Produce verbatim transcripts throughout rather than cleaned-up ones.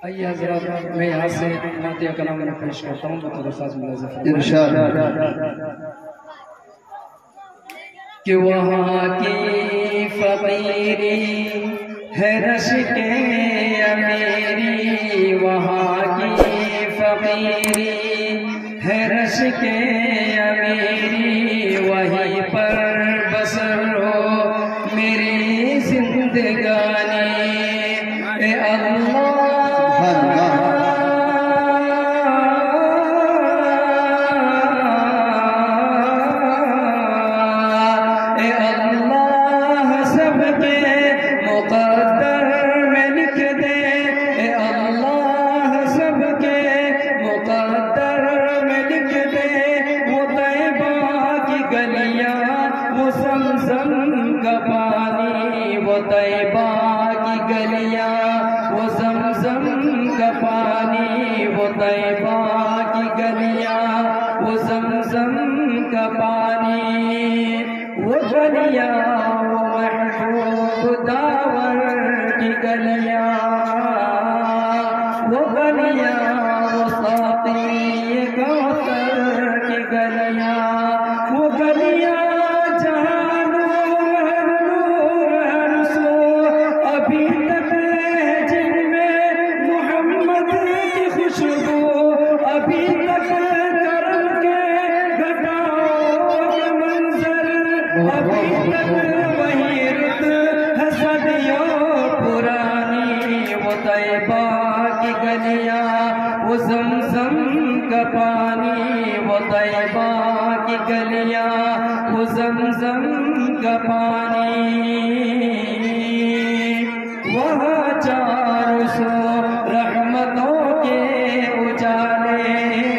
آئیے حضرات میں یہاں سے نعت کلام میں پیش کرتا ہوں بطور ساز ملازم ارشاد کہ وہاں کی فقیری ہے رش کے امیری، وہاں کی فقیری ہے رش کے امیری، وہیں پر بسر ہو میری زندگانی اے اللہ طیبہ کی گلیاں وہ زمزم کا پانی، وہ طیبہ کی گلیاں وہ زمزم کا پانی، وہ گلیاں وہ محبوب داور کی گلیاں، وہ گلیاں وہ ساقی کوثر کی گلیاں، وہ گلیاں وہی رت ہے صدیوں پرانی، وہ طیبہ کی گلیاں وہ زمزم کا پانی، وہ طیبہ کی گلیاں وہ زمزم کا پانی، وہاں چاروں سو رحمتوں کے اجالے،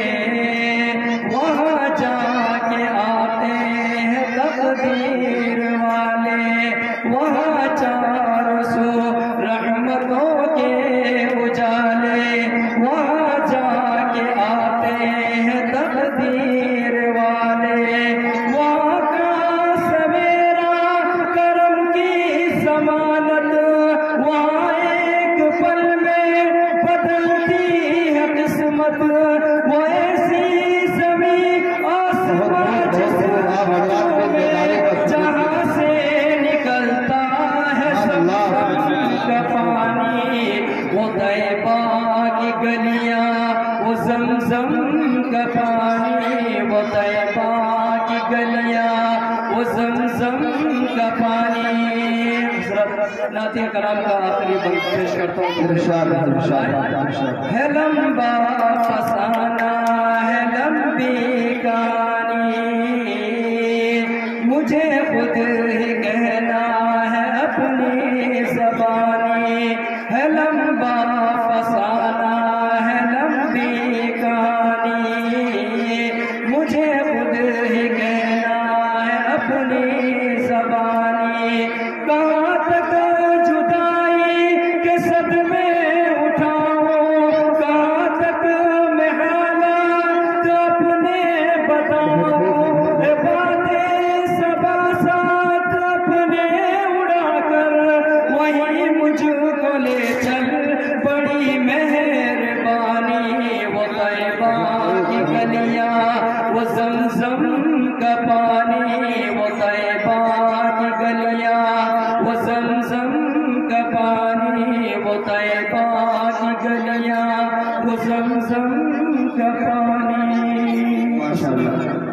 وہاں جا کے آتے ہیں تقدیر والے، وہاں چار سو رحمتوں کے اجالے، وہاں جا کے آتے ہیں تقدیر والے، وہاں کا سویرا کرم کی ضمانت، وہاں ایک پل میں بدلتی ہے قسمت، وہ ایسی زمین آسمان جہاں سے نکلتا ہے زمزم کا پانی، وہ طیبہ کی گلیاں وہ زمزم کا پانی، وہ طیبہ کی گلیاں وہ زمزم کا پانی۔ نعت کلام کا آخری بند پیش کرتا ہوں۔ ہے لمبا فسانہ ہے لمبی کہانی، مجھے خود ہی کہنا ہے اپنی زبانی، ہے لمبا فسانہ ہے لمبی کہانی، مجھے خود ہی کہنا ہے اپنی زبانی، کہاں تک جدائی کے صدمے اٹھاؤں، کہاں تک میں حالات اپنے بتاؤں، باتیں سبا ساتھ اپنے اڑا کر وہیں مجھ کو لے چل، بڑی مہربانی، وہ طیبہ کی گلیاں وہ زمزم کا پانی، وہ طیبہ کی گلیاں وہ زمزم کا پانی، وہ طیبہ کی گلیاں وہ زمزم کا پانی۔ ماشاءاللہ۔